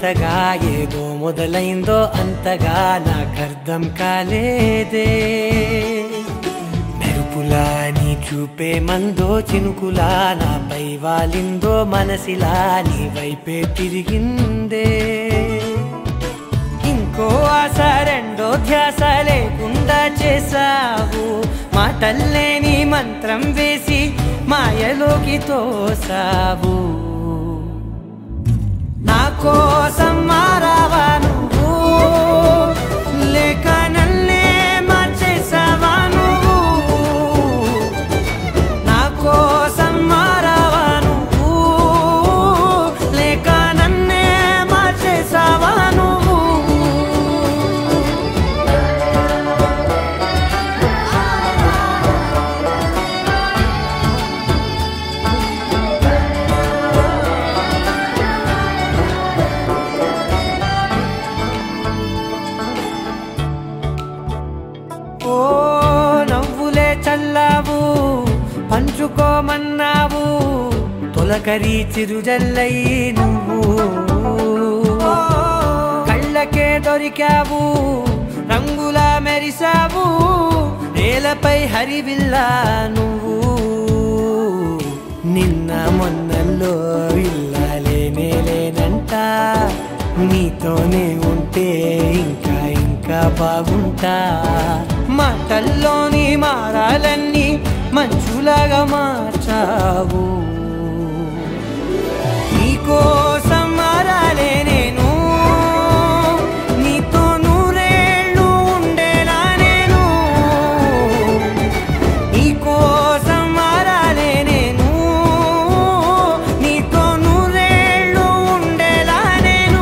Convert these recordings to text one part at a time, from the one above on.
కొత్తగా ఏదో మొదలైందో అంతగా నాకర్థం కాలేదే మెరుపులా నీ చూపే మందో చినుకులా నాపై వాలిందో మనసిలా నీ వైపే తిరిగిందే ఇంకో ఆశ రెండో ధ్యాస లేకుండా చేసావు మాటల్లేని మంత్రం వేసి మాయలోకి తోసావు నా కోసం మారావా నువ్వు లేక నన్నే మార్చేసావా నువ్వు నా కోసం మారావా నువ్వు లేక నన్నే మార్చేసావా నువ్వు ఓ నవ్వులే చల్లావు పంచుకోమన్నావు తొలకరి చిరుజల్లై నువ్వు కళ్ళకే దొరికావు రంగులా మెరిసావు నేలపై హరివిల్లా నువ్వు నిన్న మొన్నల్లో ఇల్లాలేనే లేనంట నీతోనే ఉంటే ఇంకా ఇంకా బాగుంటా మాటల్లోని మారాలన్నీ మంచులాగా మార్చావు నీకోసం మారాలే నేను నీతో నూరేళ్ళు ఉండేలా నేను నీకోసం మారాలే నేను నీతో నూరేళ్ళు ఉండేలా నేను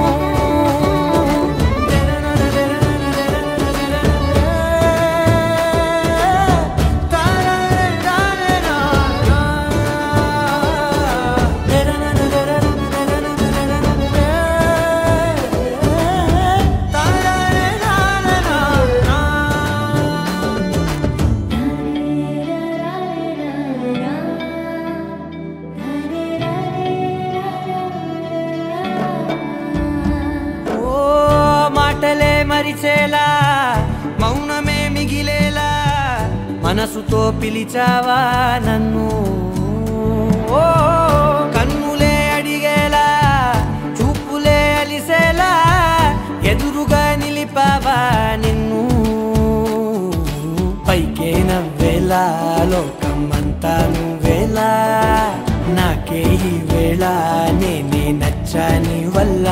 మాటలే మరిచేలా మౌనమే మిగిలేలా మనసుతో పిలిచావా నన్ను ఓ కన్నులే అడిగేలా చూపులే అలిసేలా ఎదురుగా నిలిపావా నిన్ను పైకే నవ్వేలా లోకమంతా నువ్వేలా నాకే ఈ వేళ నేనే నచ్చాని వల్ల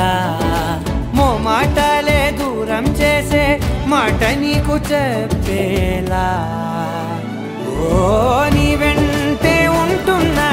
మాటలే దూరం చేసే మాట నీకు చెప్పేలా ఓ నీ వెంటే ఉంటున్నా